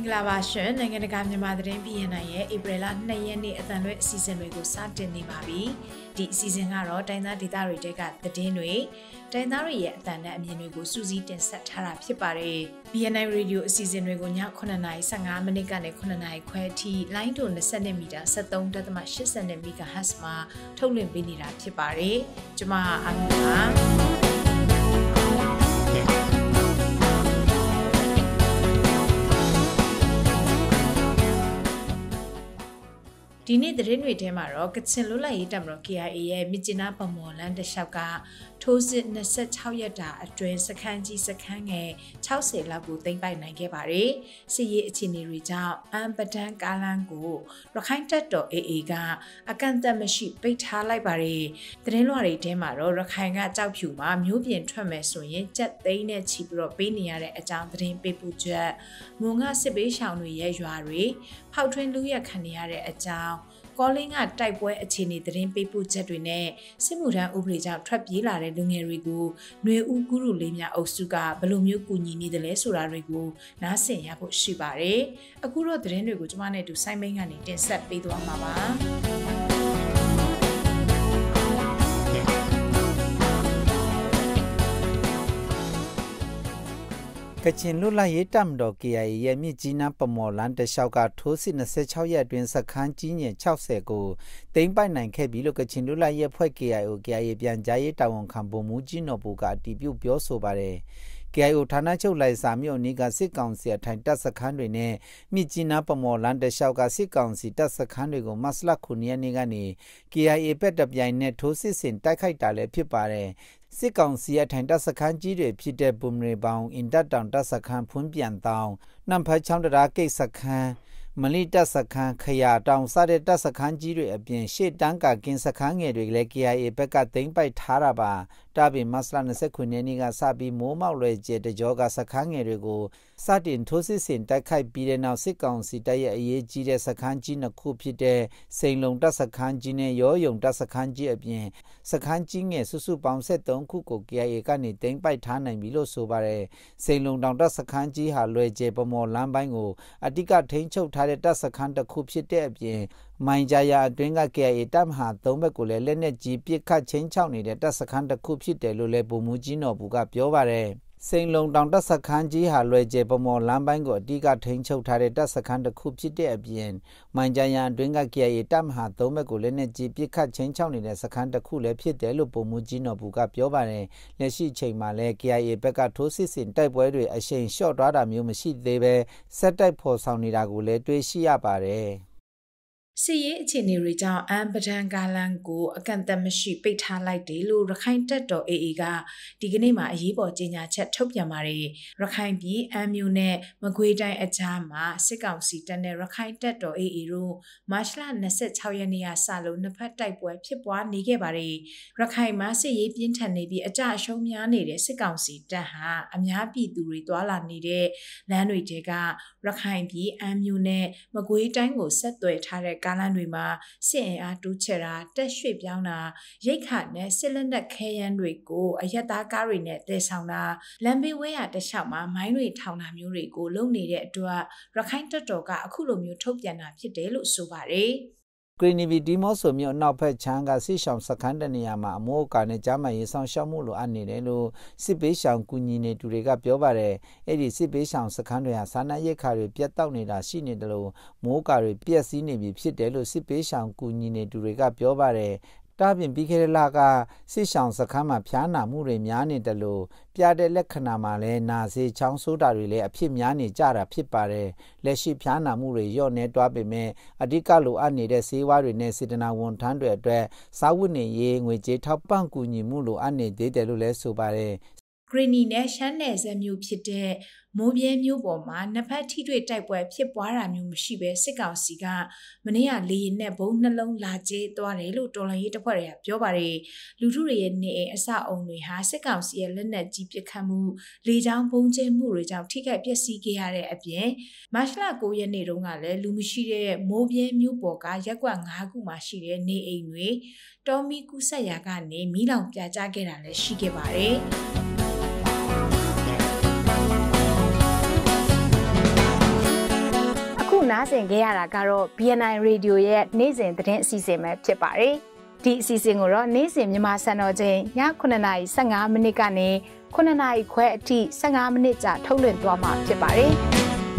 င်္ဂလာပါရှင်နိုင်ငံတကာမြန်မာသတင်းပြည်နယ်ရဲ့ဧပြီလ2ရက်နေ့အသံလွှင့်အစီအစဉ်တွေကိုစတင်နေပါပြီဒီအစီအစဉ်ကတော့တိုင်းသားဒေသတွေတဲကသတင်းတွေတိုင်းသားတွေရဲ့အသံနဲ့အမြင်တွေကိုစူးစီးတင်ဆက်ထားတာဖြစ်ပါတယ် BNI Radio အစီအစဉ်တွေကိုည9:15မိနစ်ကနေ9:00ခွဲအထိလိုင်းတို20မီတာ 73.80 MHz မှာထုတ်လွှင့်ပေးနေတာဖြစ်ပါတယ်ကျွန်မအန်ပါဒီနေ့သတင်းတွေထဲမှာတော့ကချင်လွတ်လပ်ရေးတပ်မတော် KIA ရဲ့မြစ်ကျဉ်းပမော်လန်းတလျှောက်ကထိုးစစ်26ရက်တာအတွင်းစခန်းကြီးစခန်းငယ်60လောက်ကိုသိမ်းပိုက်နိုင်ခဲ့ပါတယ်။စစ်ရေးအခြေအနေတွေကြောင့်အမ်ပဒန်ကားလန်းကိုရခိုင်တပ်တော် AA ကအကန့်အသတ်မရှိပိတ်ထားလိုက်ပါတယ်။သတင်းလွှာတွေထဲမှာတော့ရခိုင်ကကြောက်ဖြူမှာမျိုးပြင်ထွက်မယ်ဆိုရင်ကြက်သိန်းနဲ့ချီပြီးတော့ပေးနေရတဲ့အကြောင်းသတင်းပေးပို့ချက်မုံကစစ်ပေးရှောင်တွေရဲ့ရွာတွေဖောက်ထွင်းလူရက်ခံနေရတဲ့အကြောင်းကောလင်းကတိုက်ပွဲအခြေအနေသတင်းပေးပို့ချက်တွေနဲ့စစ်မှုထမ်းဥပဒေကြောင့်ထွက်ပြေးလာတဲ့လူငယ်တွေကိုຫນွေဦးကူးလူလေးများအုပ်စုကဘယ်လိုမျိုးကူညီနေတယ်လဲဆိုတာတွေကိုနားဆင်ရဖို့ရှိပါတယ်။အခုတော့သတင်းတွေကိုကျွန်မနဲ့အတူစိုင်းမင်းကနေတင်ဆက်ပေးသွားမှာပါ။ကချင်လွတ်လပ်ရေးတပ်မတော် KIA ရဲ့မြစ်ကြီးနားပမော်လန်းတလျှောက်ကထိုးစစ်26ရက်အတွင်းစခန်းကြီးငယ်60ကိုသိမ်းပိုက်နိုင်ခဲ့ပြီလို့ကချင်လွတ်လပ်ရေးအဖွဲ့ KIA ပြန်ကြားရေးတာဝန်ခံဗိုလ်မှူးကြီးနော်ဘူကအတည်ပြုပြောဆိုပါတယ်။ KIO ဌာနချုပ်လိုက်စာမြို့နီးကစစ်ကောင်စီအထိုင်တပ်စခန်းတွေနဲ့မြစ်ကြီးနားပမော်လန်းတလျှောက်ကစစ်ကောင်စီတပ်စခန်းတွေကိုမတ်လ9ရက်နေ့ကနေ KIA ဘက်တပြိုင်နက်ထိုးစစ်ဆင်တိုက်ခိုက်တာလည်းဖြစ်ပါတယ်။စစ်ကောင်စီအထိုင်တပ်စခန်းကြီးတွေဖြစ်တဲ့ဘုံရေပေါင်အင်တပ်တောင်တပ်စခန်းဖွန်းပြန်တောင်နမ်ဖတ်ချောင်းတရာကိတ်စခန်းမလီတပ်စခန်းခရတောင်စတဲ့တပ်စခန်းကြီးတွေအပြင်ရှေ့တန်းကကင်းစခန်းငယ်တွေလည်း KIA ဘက်ကသိမ်းပိုက်ထားတာပါတာပင်မတ်လ29ရက်နေ့ကစပြီးမိုးမောက်လွယ်ကျဲတကြောကစခန်းငယ်တွေကိုစတင်ထိုးစစ်ဆင်တိုက်ခိုက်ပြီးတဲ့နောက်စစ်ကောင်စီတပ်ရဲ့အရေးကြီးတဲ့စခန်းကြီးနှစ်ခုဖြစ်တဲ့စိန်လုံတပ်စခန်းကြီးနဲ့ရောယုံတပ်စခန်းကြီးအပြင်စခန်းကြီးငယ်စုစုပေါင်း73ခုကို KIA ကနေသိမ်းပိုက်ထားနိုင်ပြီလို့ဆိုပါတယ်စိန်လုံတောင်တပ်စခန်းကြီးဟာလွယ်ကျဲပမော်လမ်းပိုင်းကိုအတိကထိန်းချုပ်ထားတဲ့တပ်စခန်းတစ်ခုဖြစ်တဲ့အပြင်မိုင်ဂျာယာအတွင်းက KIA တပ်မဟာ3ဘက်ကိုလည်းလက်နက်ကြီးပစ်ခတ်ချင်းချောက်နေတဲ့တပ်စခန်းတစ်ခုဖြစ်တယ်လို့လည်းဗိုလ်မှူးကြီးနော်ဘူကပြောပါတယ်စိန်လုံတောင်တပ်စခန်းကြီးဟာလွယ်ကျဲပမော်လမ်းပိုင်းကိုအတိကထိန်းချုပ်ထားတဲ့တပ်စခန်းတစ်ခုဖြစ်တဲ့အပြင်မိုင်ဂျာယာအတွင်းက KIA တပ်မဟာ3ဘက်ကိုလက်နက်ကြီးပစ်ခတ်ချင်းချောက်နေတဲ့စခန်းတစ်ခုလည်းဖြစ်တယ်လို့ဗိုလ်မှူးကြီးနော်ဘူကပြောပါတယ်လက်ရှိချိန်မှာလည်း KIA ဘက်ကထိုးစစ်ဆင်တိုက်ပွဲတွေအရှိန်လျှော့သွားတာမျိုးမရှိသေးပဲဆက်တိုက်ဖော်ဆောင်နေတာကိုလည်းတွေ့ရှိရပါတယ်စစ်ရေးအခြေအနေတွေကြောင့်အမ်ပဒန်ကာလန်ကိုအကန့်အသတ်မရှိပိတ်ထားလိုက်တယ်လို့ရခိုင်တပ်တော် AA ကဒီကနေ့မှာအရေးပေါ်ကြေညာချက်ထုတ်ပြန်ပါတယ်ရခိုင်ပြည်အမ်မြို့နဲ့မကွေးတိုင်းအကြားမှာစစ်ကောင်စီတပ်နဲ့ရခိုင်တပ်တော် AA တို့မတ်လ26ရက်နေ့ကစလို့နှစ်ဖက်တိုက်ပွဲဖြစ်ပွားနေခဲ့ပါတယ်ရခိုင်မှာစစ်ရေးပြင်းထန်နေပြီးအကြအရှုံးများနေတဲ့စစ်ကောင်စီတပ်ဟာအများပြည်သူတွေတွာလာနေတဲ့လမ်းတွေတဲကရခိုင်ပြည်အမ်မြို့နဲ့မကွေးတိုင်းကိုဆက်သွယ်ထားတဲ့ကားလမ်းတွေမှာစစ်အင်အားတိုးချဲ့တာတက်ရွှေ့ပြောင်းတာရိတ်ခါနဲ့စစ်လက်နက်ခဲယမ်းတွေကိုအရက်သားကားတွေနဲ့တည်ဆောင်တာလမ်းဘေးဝဲရတလျှောက်မှာမိုင်းတွေထောင်တာမျိုးတွေကိုလုပ်နေတဲ့အတွက်ရခိုင်တပ်တော်ကအခုလိုမျိုးထုတ်ပြန်တာဖြစ်တယ်လို့ဆိုပါတယ်ဂရီနီဗီဒီမော့ဆိုမြို့နောက်ဖက်ချမ်းကစစ်ဆောင်စခန်းတနေရာမှာအမိုးအကာနဲ့ကြားမှရေးဆောင်ရှောက်မှုလိုအပ်နေတယ်လို့စစ်ပေးဆောင်ကူညီနေသူတွေကပြောပါတယ်အဲ့ဒီစစ်ပေးဆောင်စခန်းတွေဟာစာနာရိတ်ခါတွေပြတ်တောက်နေတာရှိနေတယ်လို့မိုးကာတွေပြက်စီးနေပြီဖြစ်တယ်လို့စစ်ပေးဆောင်ကူညီနေသူတွေကပြောပါတယ်တာပြင်ပြီးခဲ့တဲ့လကစစ်ဆောင်စခန်းမှာဖျားနာမှုတွေများနေတယ်လို့ပြတဲ့လက္ခဏာမှာလည်းနာစေချောင်းဆိုးတာတွေလည်းအဖြစ်များနေကြတာဖြစ်ပါတယ်လက်ရှိဖျားနာမှုတွေလျော့နေသွားပေမဲ့အဓိကလိုအပ်နေတဲ့ဆေးဝါးတွေနဲ့စေတနာဝန်ထမ်းတွေအတွက်စားဝတ်နေရေးငွေကြေးထောက်ပံ့ကူညီမှုလိုအပ်နေသေးတယ်လို့လည်းဆိုပါတယ်ဂရီနီနဲ့ရှမ်းနယ်စပ်မျိုးဖြစ်တဲ့မိုးပြဲမျိုးပေါ်မှာနှစ်ဖက်ထိတွေ့တိုက်ပွဲဖြစ်ပွားတာမျိုးမရှိဘဲစစ်ကောင်စီကမနေ့ကလေရင်နဲ့ဘုံနှလုံးလာကျဲသွားတယ်လို့တော်လှန်ရေးတပ်ဖွဲ့တွေကပြောပါတယ်လူထုတွေရဲ့နေအိမ်အဆောက်အုံတွေဟာစစ်ကောင်စီရဲ့လက်နက်ကြီးပစ်ခတ်မှုလေကြောင်းပုံကျဲမှုတွေကြောင့်ထိခိုက်ပျက်စီးခဲ့ရတဲ့အပြင်မတ်လ9ရက်နေ့တုန်းကလည်းလူမရှိတဲ့မိုးပြဲမျိုးပေါ်ကရက်ကွက်9ခုမှာရှိတဲ့နေအိမ်တွေတော်မီကူးဆက်ရာကနေမီးလောင်ပြာကျခဲ့တာလည်းရှိခဲ့ပါတယ်နားဆင်ကြရတာကတော့ BNI Radio ရဲ့နေ့စဉ်သတင်းအစီအစဉ်ပဲဖြစ်ပါတယ်။ဒီအစီအစဉ်ကိုတော့နေ့စဉ်မြန်မာစံတော်ချိန်ည9:15 မိနစ်ကနေ9:00ခွဲအထိ15မိနစ်ကြာထုတ်လွှင့်သွားမှာဖြစ်ပါတယ်။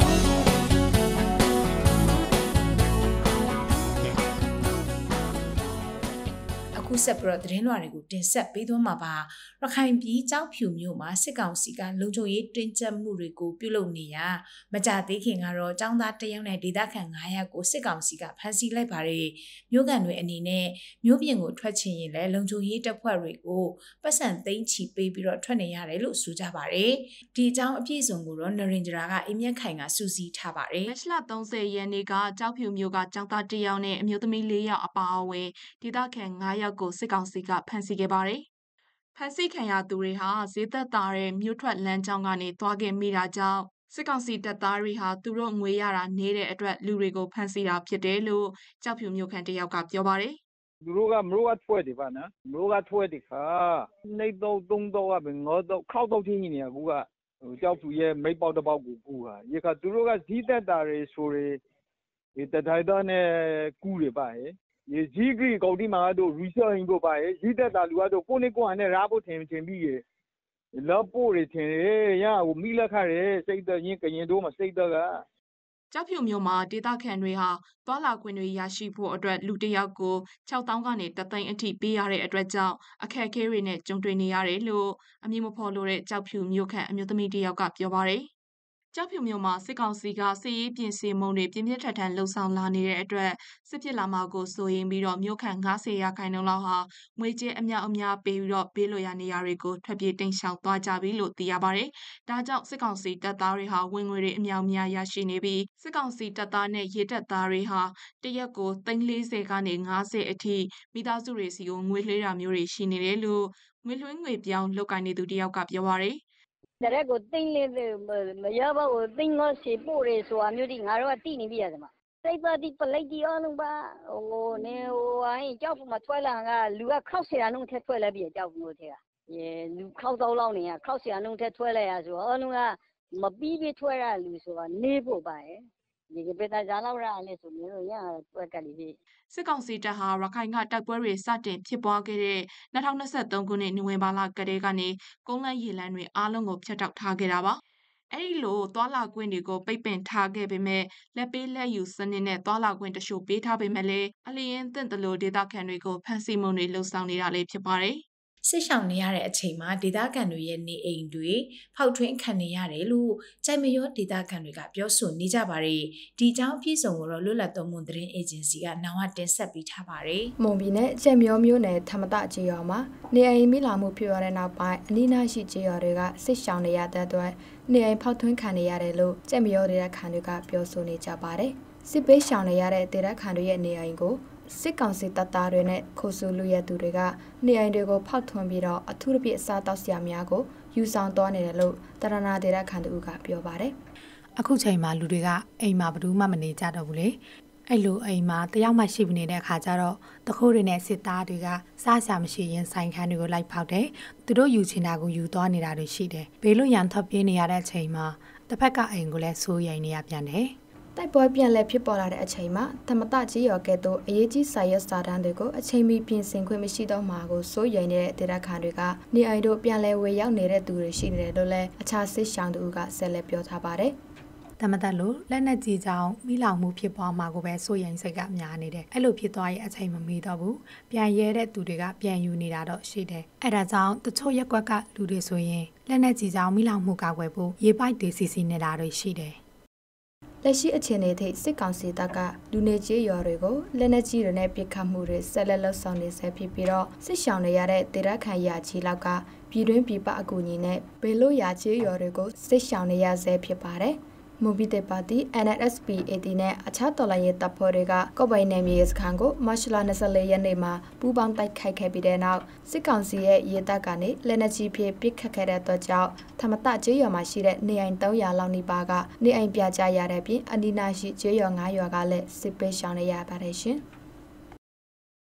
ခုဆက်ပြီးတော့သတင်းလွှာတွေကိုတင်ဆက်ပေးသွားမှာပါရခိုင်ပြည်ကြောက်ဖြူမြို့မှာစစ်ကောင်စီကလုံခြုံရေးတင်းကျပ်မှုတွေကိုပြုလုပ်နေရမကြသေးခင်ကတော့ចောင်းသားတယောက်နဲ့ဒေသခံ900ကိုစစ်ကောင်စီကဖမ်းဆီးလိုက်ပါတယ်မြို့ကန်တွေအနေနဲ့မြို့ပြင်ကိုထွက်ချင်ရင်လည်းလုံခြုံရေးတပ်ဖွဲ့တွေကိုပတ်စံသိမ်းချီပေးပြီးတော့ထွက်နေရတယ်လို့ဆိုကြပါတယ်ဒီအကြောင်းအပြည့်စုံကိုတော့နရင်ဂျရာကအိမ်မြက်ခိုင်ကစူးစီးထားပါတယ်မတ်လ30ရက်နေ့ကကြောက်ဖြူမြို့ကចောင်းသားတယောက်နဲ့အမျိုးသမီး4ယောက်အပါအဝင်ဒေသခံ9ယောက်ကိုစစ်ကောင်စီကဖမ်းဆီးခဲ့ပါတယ်။ဖမ်းဆီးခံရသူတွေဟာဈေးသက်သာတဲ့မြို့ထွက်လမ်းကြောင်းကနေသွားခဲ့မိတာကြောင့်စစ်ကောင်စီတပ်သားတွေဟာသူတို့ငွေရတာနေတဲ့အတွက်လူတွေကိုဖမ်းဆီးတာဖြစ်တယ်လို့ကြောက်ဖြူမြို့ခံတယောက်ကပြောပါတယ်။သူတို့ကမလို့ကထွက်တယ်ပါနော်။မလို့ကထွက်တယ်ခါနေတော့3တော့ကပဲ9တော့6တော့ချင်းနေရကူကကြောက်ဖြူရဲ့မိပေါက်တစ်ပေါက်ကိုကူဟာ။ဒီခါသူတို့ကဈေးသက်သာတွေဆိုရဒီတထိုင်တော့နဲ့ကူတယ်ပါရဲ့။ရေကြီးကြီးကောက်ဒီမှာတော့ research ကိုပါရဲ့ကြီးတက်တာလူကတော့ကိုနေကိုအနေနဲ့ရာဖို့ထင်ပြီးရဲ့လောပို့ရထင်ရဟိုမိလက်ခရဲစိတ်တော့ရင်းကရင်တို့မစိတ်တော့ကကြောက်ဖြူမြို့မှာဒေသခံတွေဟာသွားလာခွင့်တွေရရှိဖို့အတွက်လူတစ်ယောက်ကို6000ကနေ1000အထိပေးရတဲ့အတွက်ကြောင့်အခက်အခဲတွေနဲ့ကြုံတွေ့နေရတယ်လို့အမည်မဖော်လို့တဲ့ကြောက်ဖြူမြို့ခံအမျိုးသမီးတစ်ယောက်ကပြောပါတယ်ကြောက်ဖြူမြို့မှာစစ်ကောင်စီကစစ်ရေးပြင်ဆင်မှုတွေပြင်းပြထန်ထန်လှုံ့ဆော်လာနေတဲ့အတွက်စစ်ဖြစ်လာမှာကိုစိုးရင်ပြီးတော့မြို့ခံ90%လောက်ဟာငွေကြေးအများအများပေးပြီးတော့ဘေးလွတ်ရာနေရာတွေကိုထွက်ပြေးတိမ်းရှောင်သွားကြပြီလို့သိရပါတယ်။ဒါကြောင့်စစ်ကောင်စီတပ်သားတွေဟာဝင်ငွေတွေအများအများရရှိနေပြီးစစ်ကောင်စီတပ်သားနဲ့ရေတပ်သားတွေဟာတရက်ကို340ကနေ50အထိမိသားစုတွေစီကိုငွေလှေးတာမျိုးတွေရှိနေတယ်လို့ငွေလွှဲငွေပြောင်းလုပ်ကိုင်နေသူတယောက်ကပြောပါတယ်တရက်ကိုသိန်းလေးမရပါဘူးသိန်း50ပို့ရဲဆိုတာမျိုးဒီငါတို့ကတိနေပြီရတယ်မှာစိတ်သားဒီပလိုက်ဒီအောင်လုံးပါဟိုနေဟိုအိုင်းကြောက်ဖို့မထွဲလာကလူက60ရာနှုန်းထက်ထွဲလိုက်ပြီကြောက်ဖို့တဲ့ကလူ6000လောက်နေရ60ရာနှုန်းထက်ထွဲလိုက်ရဆိုတော့အလုံးကမပြီးပြီးထွဲရလူဆိုတာနေဖို့ပါရဲ့ဒီကပေတာကြားလောက်ရလဲဆိုမျိုးရတွက်ကလေးပြီစစ်ကောင်စီတပ်ဟာရခိုင်ကတိုက်ပွဲတွေစတင်ဖြစ်ပွားခဲ့တဲ့2023ခုနှစ်နိုဝင်ဘာလကတည်းကနေကုန်းလန်းရေလန်းတွေအားလုံးကိုဖျက်တောက်ထားခဲ့တာပါအဲ့ဒီလိုသွာလာခွင့်တွေကိုပိတ်ပင်ထားခဲ့ပေမဲ့လက်ပေးလက်ယူစနစ်နဲ့သွာလာခွင့်တချို့ပေးထားပေမဲ့လည်းအလျင်သင့်တယ်လို့ဒေသခံတွေကိုဖမ်းဆီးမှုတွေလှုံ့ဆော်နေတာလည်းဖြစ်ပါတယ်စစ်ရှောင်နေရတဲ့အချိန်မှာဒေသခံတွေရဲ့နေအိမ်တွေဖောက်ထွင်းခံနေရတယ်လို့ကြိုင်မရောဒေသခံတွေကပြောဆိုနေကြပါတယ်ဒီအကြောင်းအပြည့်စုံကိုတော့လွတ်လပ်သောမွန်သတင်းအေဂျင်စီကနောင်ဝတင်ဆက်ပေးထားပါတယ်မွန်ပြည်နယ်ကြိုင်မရောမြို့နယ်ထမတကြေးရွာမှာနေအိမ်မိလာမှုဖြစ်ရတဲ့နောက်ပိုင်းအနီးနားရှိကြေးရွာတွေကစစ်ရှောင်နေရတဲ့အတွက်နေအိမ်ဖောက်ထွင်းခံနေရတယ်လို့ကြိုင်မရောဒေသခံတွေကပြောဆိုနေကြပါတယ်စစ်ပေးရှောင်နေရတဲ့ဒေသခံတွေရဲ့နေအိမ်ကိုစစ်ကောင်စီတပ်သားတွေနဲ့ခိုးဆူလူရဲသူတွေကနေအိမ်တွေကိုဖောက်ထွင်းပြီးတော့အထူးသဖြင့်အစားတောက်ဆရာများကိုယူဆောင်သွားနေတယ်လို့တရနာဒေသခံတို့ကပြောပါတယ်အခုချိန်မှာလူတွေကအိမ်မှာဘယ်သူမှမနေကြတော့ဘူးလေအဲ့လိုအိမ်မှာတယောက်မှရှိမနေတဲ့အခါကျတော့တခိုးတွေနဲ့စစ်သားတွေကစားရှာမရှိရင်ဆိုင်ခန်းတွေကိုလိုက်ဖောက်တယ်သူတို့ယူချင်တာကိုယူသွားနေတာတွေရှိတယ်ဘေးလွတ်ရန်ထွက်ပြေးနေရတဲ့အချိန်မှာတစ်ဖက်ကအိမ်ကိုလည်းစိုးရိမ်နေရပြန်တယ်တိုက်ပွဲပြန်လည်ဖြစ်ပေါ်လာတဲ့အချိန်မှာဓမ္မတကြီးရော်ကဲ့သို့အရေးကြီးစာရွက်စာတမ်းတွေကိုအချိန်မီပြင်ဆင်ခွင့်မရှိတော့မှာကိုစိုးရိမ်နေတဲ့ဒေသခံတွေကနေအိမ်တို့ပြန်လည်ဝေရောက်နေတဲ့သူတွေရှိနေတယ်လို့လည်းအခြားစစ်ရှောင်သူကဆက်လက်ပြောထားပါတယ်ဓမ္မတက်လို့လက်နက်ကြီးကြောင့်မိလောင်မှုဖြစ်ပွားမှာကိုပဲစိုးရိမ်စိတ်ကများနေတယ်အဲ့လိုဖြစ်သွားရင်အချိန်မမီတော့ဘူးပြန်ရဲတဲ့သူတွေကပြန်ယူနေတာတော့ရှိတယ်အဲ့ဒါကြောင့်တချို့ရက်ကွက်ကလူတွေဆိုရင်လက်နက်ကြီးကြောင့်မိလောင်မှုကာကွယ်ဖို့ရေပိုက်တွေစီစီနေတာတွေရှိတယ်လက်ရှိအခြေအနေထိစစ်ကောင်စီတပ်ကလူနေကြေးရွာတွေကိုလက်နက်ကြီးတွေနဲ့ပစ်ခတ်မှုတွေဆက်လက်လှုပ်ဆောင်နေဆဲဖြစ်ပြီးတော့စစ်ရှောင်နေရတဲ့ဒေသခံရာချီလောက်ကပြည်တွင်းပြည်ပအကူအညီနဲ့ဘေလို့ရာကြေးရွာတွေကိုစစ်ရှောင်နေရဆဲဖြစ်ပါတယ်မွန်ပြည်ပါတီ NSP-AD နဲ့အခြားတော်လှန်ရေးတပ်ဖွဲ့တွေကကော့ပိုင်နယ်မြေစခန်းကိုမတ်လ24ရက်နေ့မှာပူးပေါင်းတိုက်ခိုက်ခဲ့ပြီးတဲ့နောက်စစ်ကောင်စီရဲ့ရေတပ်ကနေလက်နက်ကြီးဖြင့်ပစ်ခတ်ခဲ့တဲ့အတွက်ကြောင့်ထမတကျေးရွာမှာရှိတဲ့နေအိမ်300လောက်နီးပါးကနေအိမ်ပြကြရတဲ့ပြင်အနီးနားရှိကျေးရွာ9ရွာကလည်းစစ်ပေးရှောင်နေရပါတယ်ရှင်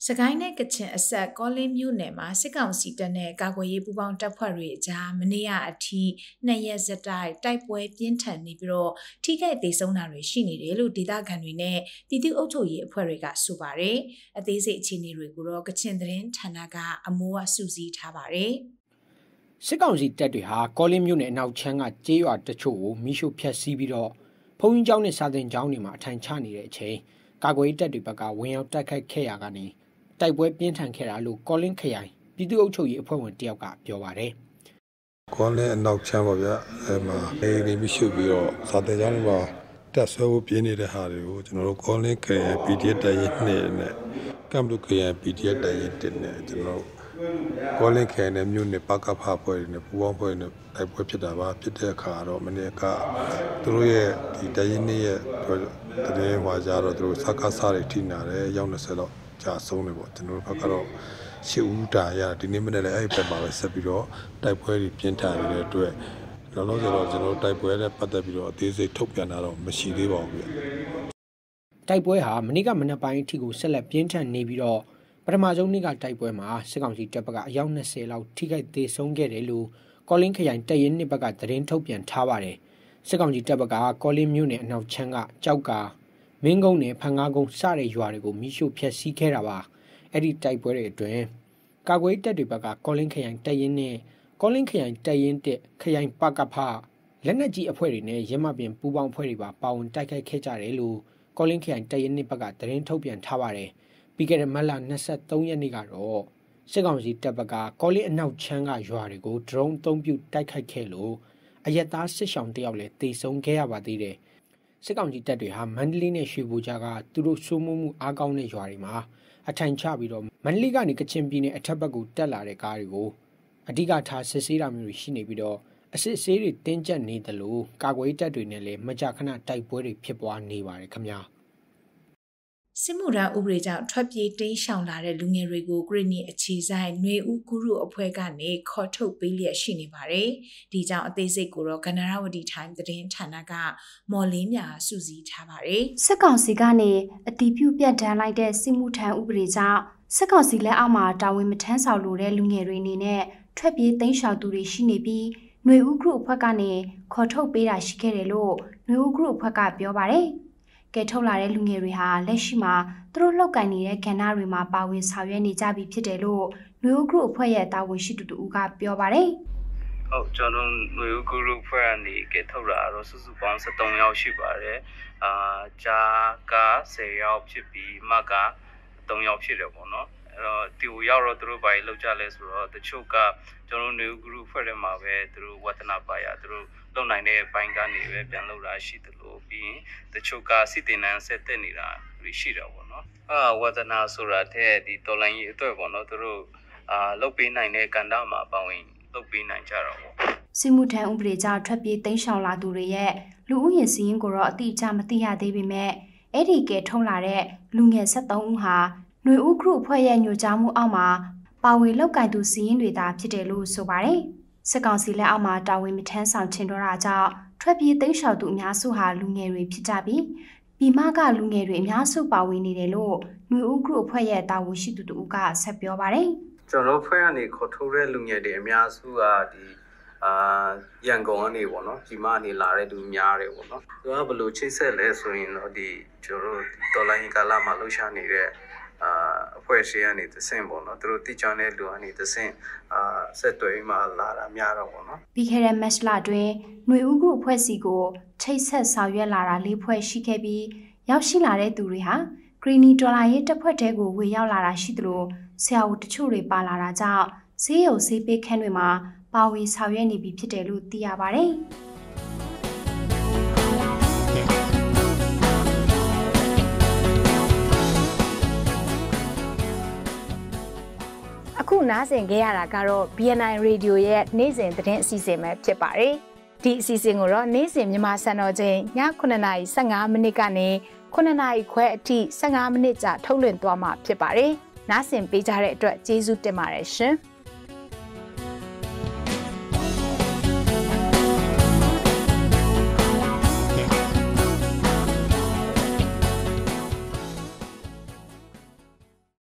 စကိုင်းနဲ့ကချင်အဆက်ကောလင်းမြို့နယ်မှာစစ်ကောင်စီတပ်နဲ့ကာကွယ်ရေးပူးပေါင်းတပ်ဖွဲ့တွေအကြားမနေ့ကအထိ2ရက်ဆက်တိုက်ပွဲပြင်းထန်နေပြီးတော့ထိခိုက်ဒေဆုံးတာတွေရှိနေတယ်လို့ဒေသခံတွေနဲ့ပြည်သူ့အုပ်ချုပ်ရေးအဖွဲ့တွေကဆိုပါတယ်။အသေးစိတ်အခြေအနေတွေကိုတော့ကချင်သတင်းဌာနကအမိုးအစုစည်းထားပါတယ်။စစ်ကောင်စီတပ်တွေဟာကောလင်းမြို့နယ်အနောက်ချမ်းကကျေးရွာတချို့ကိုမိရှုဖျက်ဆီးပြီးတော့ဖုံးကျောင်းနဲ့စာသင်ကျောင်းတွေမှာအထိုင်ချနေတဲ့အချိန်ကာကွယ်ရေးတပ်တွေဘက်ကဝင်ရောက်တိုက်ခိုက်ခဲ့ရတာကနေတိုက်ပွဲပြင်းထန်ခဲ့တာလို့ကောလင်းခရိုင်ပြည်သူ့အုပ်ချုပ်ရေးအဖွဲ့ဝင်တယောက်ကပြောပါတယ်။ကောလင်းအနောက်ချမ်းပါဗျာ။အဲမှာနေမိရှုပြီးတော့စာသင်ကျောင်းတွေမှာတက်ဆွဲဖို့ပြင်းနေတဲ့ဟာတွေကိုကျွန်တော်တို့ကောလင်းခရိုင် PDF တပ်ရင်းနဲ့ကမ်ဘလူခရိုင် PDF တပ်ရင်းတင်နဲ့ကျွန်တော်ကောလင်းခရိုင်နဲ့မြို့နယ်ပကဖဖွဲ့တွေနဲ့ပူပေါင်းဖွဲ့နဲ့တိုက်ပွဲဖြစ်တာပါဖြစ်တဲ့အခါတော့မနေ့ကသူတို့ရဲ့ဒီတပ်ရင်းနဲ့ရဲ့တရင်ဟွာကြတော့သူတို့စကားစားတွေထိနာတယ်ရောက်20လောက်ကြာဆုံးတယ်ပေါ့ကျွန်တော်တို့ဘက်ကတော့ရှစ်ဦးတာရဒီနေ့မနေ့လည်းအဲ့ဘက်မှာပဲဆက်ပြီးတော့တိုက်ပွဲတွေပြင်းထန်နေတဲ့အတွက်လောလောဆယ်တော့ကျွန်တော်တိုက်ပွဲနဲ့ပတ်သက်ပြီးတော့အသေးစိတ်ထုတ်ပြန်တာတော့မရှိသေးပါဘူးဗျတိုက်ပွဲဟာမနေ့ကမနက်ပိုင်းအထိကိုဆက်လက်ပြင်းထန်နေပြီးတော့ပထမဆုံးနေ့ကတိုက်ပွဲမှာစစ်ကောင်စီတပ်ဘက်ကအယောက်20လောက်ထိခိုက်သေးဆုံးခဲ့တယ်လို့ကောလင်းခရိုင်တပ်ရင်းနှစ်ဘက်ကသတင်းထုတ်ပြန်ထားပါတယ်စစ်ကောင်စီတပ်ဘက်ကကောလင်းမြို့နယ်အနောက်ချမ်းကကြောက်ကာမင်းကုန်းနဲ့ဖန်ငါးကုန်းစတဲ့ရွာတွေကိုမိရှုဖျက်ဆီးခဲ့တာပါအဲ့ဒီတိုက်ပွဲတွေအတွင်းကာကွယ်တပ်တွေဘက်ကကောလင်းခရိုင်တပ်ရင်းနဲ့ကောလင်းခရိုင်တပ်ရင်းတက်ခရိုင်ပကဖလက်နက်ကြီးအဖွဲ့တွေနဲ့ရဲမပင်ပူးပေါင်းအဖွဲ့တွေပါဝင်တိုက်ခိုက်ခဲ့ကြတယ်လို့ကောလင်းခရိုင်တပ်ရင်းနှစ်ဘက်ကသတင်းထုတ်ပြန်ထားပါတယ်ပြီးခဲ့တဲ့မတ်လ23ရက်နေ့ကတော့စစ်ကောင်စီတပ်ဘက်ကကောလင်းအနောက်ချမ်းကရွာတွေကိုဒရုန်းအသုံးပြုတိုက်ခိုက်ခဲ့လို့အရက်သားစစ်ရှောင်းတယောက်လည်းတေဆုံးခဲ့ရပါသေးတယ်စစ်ကောင်စီတပ်တွေဟာမန္တလေးနဲ့ရွှေဘိုကြားကသူတို့စိုးမိုးမှုအားကောင်းတဲ့ရွာတွေမှာအထိုင်ချပြီးတော့မန္တလေးကနေကချင်ပြည်နယ်အထက်ဘက်ကိုတက်လာတဲ့ကားတွေကိုအဓိကထားစစ်ဆေးတာမျိုးတွေရှိနေပြီးတော့အစစ်အဆေးတွေတင်းကျပ်နေတယ်လို့ကာကွယ်ရေးတပ်တွေနဲ့လည်းမကြာခဏတိုက်ပွဲတွေဖြစ်ပွားနေပါတယ်ခင်ဗျာစစ်မှုထမ်းဥပဒေကြောင့်ထွက်ပြေးတိမ်းရှောင်လာတဲ့လူငယ်တွေကိုဂရနီအခြေဆိုင်ຫນွေဦးကုရုအဖွဲ့ကနေခေါ်ထုတ်ပေးလျက်ရှိနေပါတယ်။ဒီကြောင့်အသေးစိတ်ကိုတော့ကနရဝတီ time သတင်းဌာနကမော်လင်းမြစုစည်းထားပါတယ်။စစ်ကောင်စီကနေအတီးပြုတ်ပြတ်တန်းလိုက်တဲ့စစ်မှုထမ်းဥပဒေကြောင့်စစ်ကောင်စီလက်အောက်မှာတာဝန်မထမ်းဆောင်လိုတဲ့လူငယ်တွေအနေနဲ့ထွက်ပြေးတိမ်းရှောင်သူတွေရှိနေပြီးຫນွေဦးကုရုအဖွဲ့ကနေခေါ်ထုတ်ပေးတာရှိခဲ့တယ်လို့ຫນွေဦးကုရုအဖွဲ့ကပြောပါတယ်။ကဲထုတ်လာတဲ့လူငယ်တွေဟာလက်ရှိမှာသူတို့လောက်ကင်နေတဲ့ကဏ္ဍတွေမှာပါဝင်ဆောင်ရွက်နေကြပြီဖြစ်တယ်လို့ຫນွေဦးဂရုအဖွဲ့ရဲ့တာဝန်ရှိသူတူကပြောပါတယ်။ဟုတ်ကျွန်တော်ຫນွေဦးဂရုအဖွဲ့ကနေကဲထုတ်လာတော့စုစုပေါင်း73ယောက်ရှိပါတယ်။ဂျာက10ယောက်ဖြစ်ပြီးမက3ယောက်ဖြစ်တယ်ပေါ့နော်။အဲ့တော့ဒီရောက်တော့သူတို့ဘာလို့လောက်ကြလဲဆိုတော့တချို့ကကျွန်တော်ຫນွေဦးဂရုအဖွဲ့ထဲမှာပဲသူတို့ဝတ္တနာပါရသူတို့လုံနိုင်တဲ့ဘိုင်းကနေပဲပြန်လုပ်တာရှိတယ်လို့ပြီးရင်တချို့ကစီတင်နန်းဆက်တက်နေတာရှိတာပေါ့နော်ဝဒနာဆိုတာတဲ့ဒီတော်လိုင်းကြီးအတွက်ပေါ့နော်သူတို့လုတ်ပေးနိုင်တဲ့ကဏ္ဍမှာပါဝင်လုတ်ပေးနိုင်ကြတော့ပေါ့စစ်မှုထမ်းဥပဒေကြောင့်ထွက်ပြေးတိမ်းရှောင်လာသူတွေရဲ့လူဦးရေစီးရင်ကိုတော့အတိအကျမသိရသေးပေမဲ့အဲ့ဒီကဲထုံးလာတဲ့လူငယ်73ဦးဟာຫນွေဦးဂရုအဖွဲ့ရဲ့ညွှန်ကြားမှုအောက်မှာပါဝင်လောက်ကင်သူစီးရင်တွေသာဖြစ်တယ်လို့ဆိုပါတယ်စစ်ကောင်စီလက်အောက်မှာတာဝန်မထမ်းဆောင်ချင်တော့တာကြောင့်ထွက်ပြေးတိမ်းရှောင်သူအများစုဟာလူငယ်တွေဖြစ်ကြပြီးပြည်မကလူငယ်တွေအများစုပါဝင်နေတယ်လို့ຫນွေဦးဂရုအဖွဲ့ရဲ့တာဝန်ရှိသူတူကဆက်ပြောပါတယ်ကျွန်တော်ဖွဲ့ကနေခေါ်ထုတ်တဲ့လူငယ်တွေအများစုကဒီရန်ကုန်ကနေပေါ့နော်ဒီမှာနေလာတဲ့သူများတယ်ပေါ့နော်သူကဘယ်လိုချိတ်ဆက်လဲဆိုရင်တော့ဒီကျွန်တော်တို့တော်လိုင်းကာလာမှာလှုပ်ရှားနေတဲ့အဖွဲ့အစည်းကနေသစင်ပေါ့နော်သူတို့တိကျတဲ့လူကနေသစင်ဆက်သွယ်မှလာတာများတော့ပေါ့နော်ပြီးခဲ့တဲ့ match လတွင်ຫນွေဦးဂရုအဖွဲ့စီကိုချိတ်ဆက်ဆောင်ရွက်လာတာ၄ဖွဲ့ရှိခဲ့ပြီးရောက်ရှိလာတဲ့သူတွေဟာဂရီနီဒေါ်လာရဲ့တစ်ဖွဲ့တည်းကိုဝေရောက်လာတာရှိသလိုဆရာဝန်တချို့တွေပါလာတာကြောင့်ဈေးရုံဈေးပေးခန်းတွေမှာပါဝင်ဆောင်ရွက်နေပြီဖြစ်တယ်လို့သိရပါတယ်အခုနားဆင်ခဲ့ရတာကတော့ BNI Radio ရဲ့နေ့စဉ်သတင်းအစီအစဉ်ပဲဖြစ်ပါတယ်။ဒီအစီအစဉ်ကိုတော့နေ့စဉ်မြန်မာစံတော်ချိန်ည9:15မိနစ်ကနေ9:00ခွဲအထိ15မိနစ်ကြာထုတ်လွှင့်သွားမှာဖြစ်ပါတယ်။နားဆင်ပေးကြတဲ့အတွက်ကျေးဇူးတင်ပါတယ်ရှင်။